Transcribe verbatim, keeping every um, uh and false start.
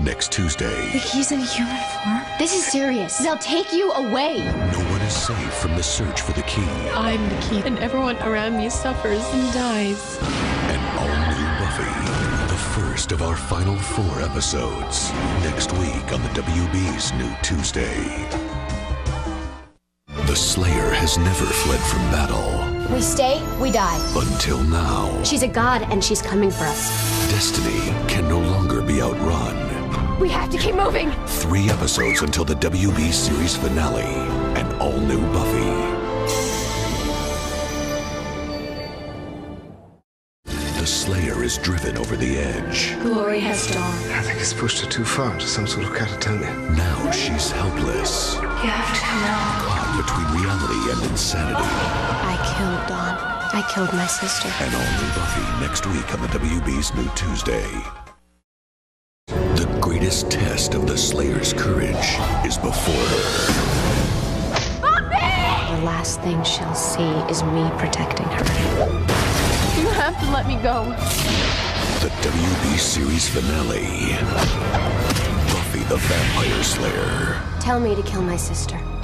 next Tuesday. He's in human form? This is serious. They'll take you away. No one is safe from the search for the key. I'm the key, and everyone around me suffers and dies. An all-new Buffy, the first of our final four episodes, next week on the W B's New Tuesday. The Slayer has never fled from battle. We stay, we die. Until now. She's a god, and she's coming for us. Destiny can no longer be outrun. We have to keep moving. Three episodes until the W B series finale. An all-new Buffy. The Slayer is driven over the edge. Glory has dawned. I think it's pushed her too far into some sort of catatonia. Now she's helpless. You have to know. Caught between reality and insanity. I killed Dawn. I killed my sister. An all-new Buffy next week on the W B's New Tuesday. The greatest test of the Slayer's courage is before her. Buffy! The last thing she'll see is me protecting her. You have to let me go. The W B series finale. Buffy the Vampire Slayer. Tell me to kill my sister.